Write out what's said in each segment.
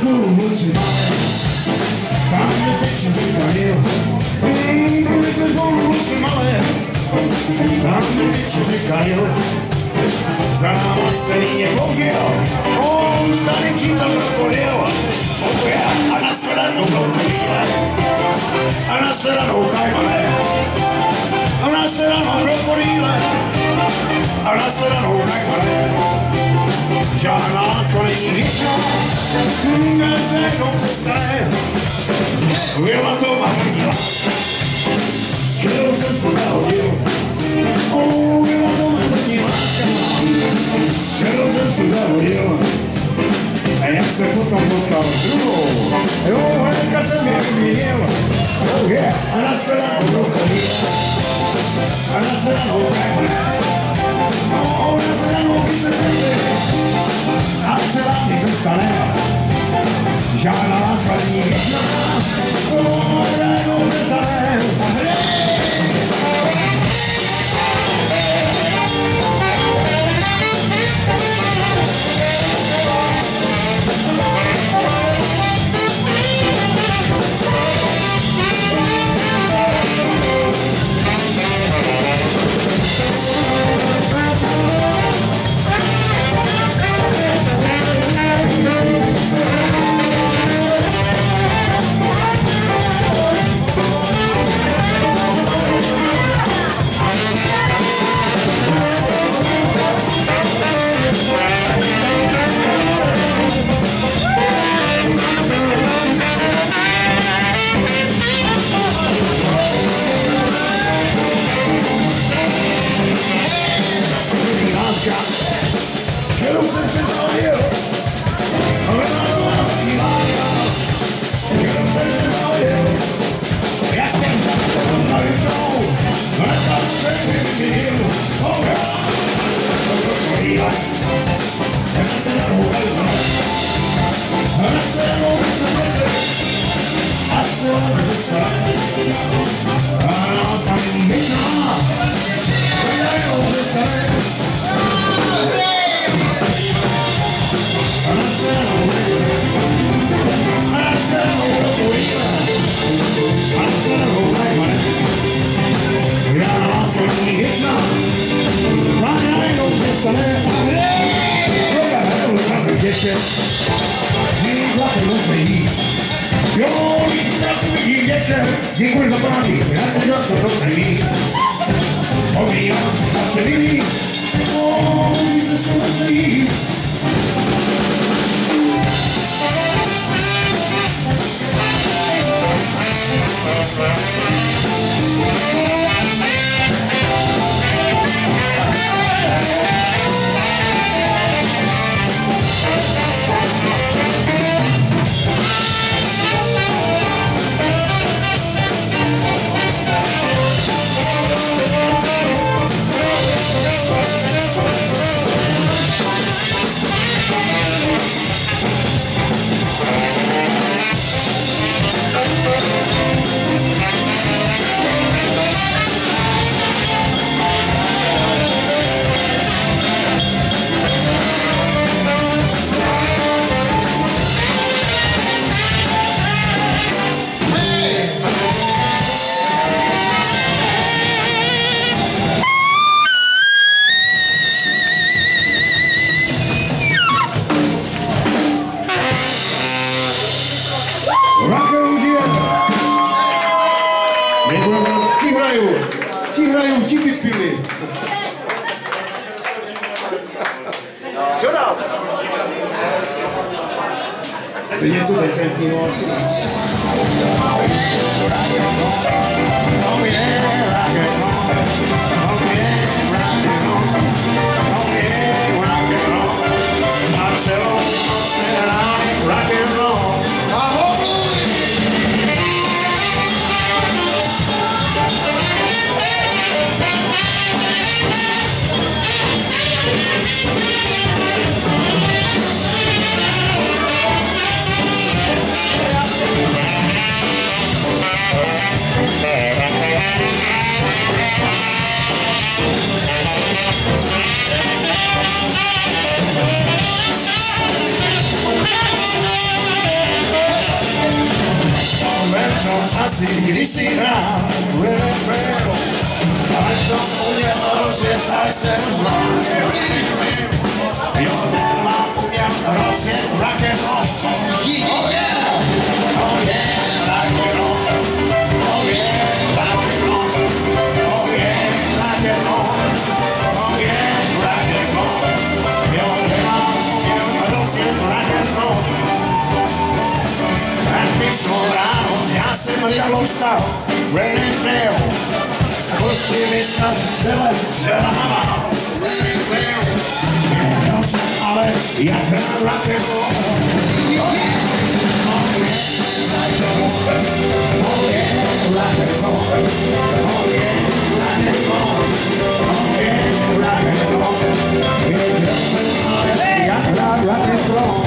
burbuce malé, tam kde teče řeka Nil. Prolezli burbuce malé, tam kde teče řeka Nil. Za náma se líně použil, on starý přítel krokodil. A na sedanou krokodýle, a na sedanou kajmane, a na sedanou krokodýle, a na sedanou kajmane. Žádná láska není věčná, kde se jednou přestane. Byla to marní láska, s kterou jsem se zahodil. Byla to marní láska, s kterou jsem se zahodil. A jak se potom potkal s druhou, jo, hnedka jsem je vyměnil. Oh yeah, a na sedanou krokodýle, a na sedanou kajmane, na sedanou kyselky. A se vám nezůstane, žádná láska není věčná, jednou se stane. Děkuji za poradí, já to dělám to neví. Obíjám se tak neví, musí se souvisí. Ti vypili. Co dál? To je něco decentního asi. si kdysi hrál ale to uměl rozjet, tak jsem zvládl. Jo, ten vám uměl rozjet rock'n'roll. Oh yeah, rock'n'roll. Oh yeah, rock'n'roll. Oh yeah, rock'n'roll. Oh yeah, rock'n'roll. Jo, ten vám uměl rozjet rock'n'roll. Tak vyšlo ráno, já jsem rychlo vstal, ready fail. Pusti mi snad tyle, že nahavám, ready fail. Věděl jsem ale, jak na rock'n'roll. Oh yeah, rock'n'roll. Oh yeah, rock'n'roll. Oh yeah, rock'n'roll. Oh yeah, rock'n'roll. Věděl jsem ale, jak na rock'n'roll.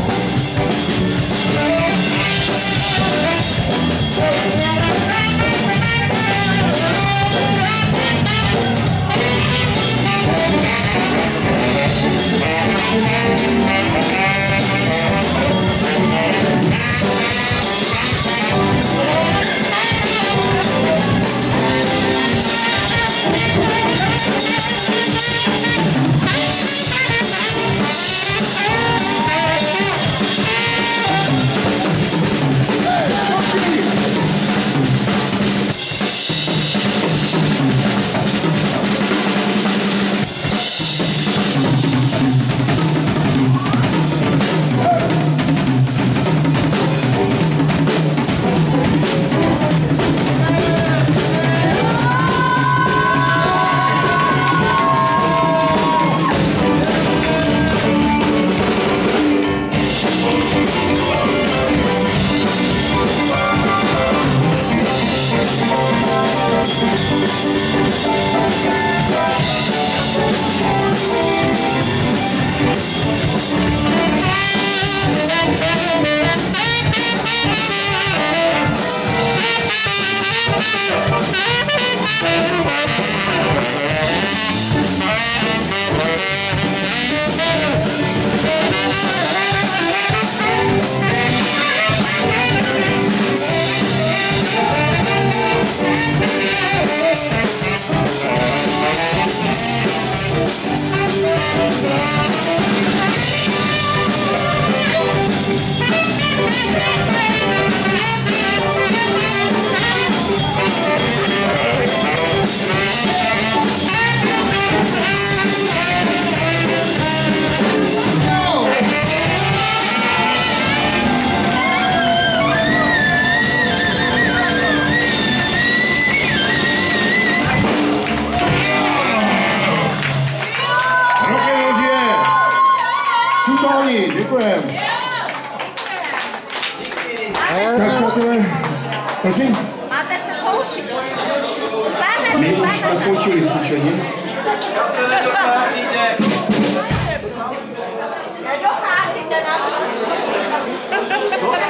Děkujeme. Tak přátelé, prosím. Máte se kouši. Státe, My už jsme skončili s cvičením. Nedocházíte na to.